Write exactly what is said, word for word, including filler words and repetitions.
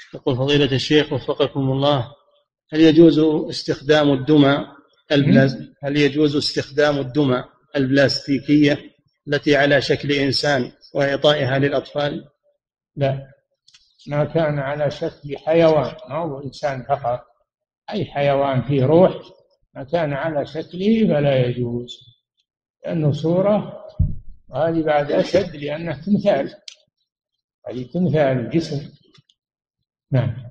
يقول فضيلة الشيخ وفقكم الله، هل يجوز استخدام الدمى البلاس هل يجوز استخدام الدمى البلاستيكية التي على شكل إنسان وإعطائها للأطفال؟ لا، ما كان على شكل حيوان، ما هو إنسان فقط، أي حيوان فيه روح ما كان على شكله فلا يجوز، لأنه صورة، وهذه بعد أشد لأنه تمثال، هذه تمثال الجسم. نعم.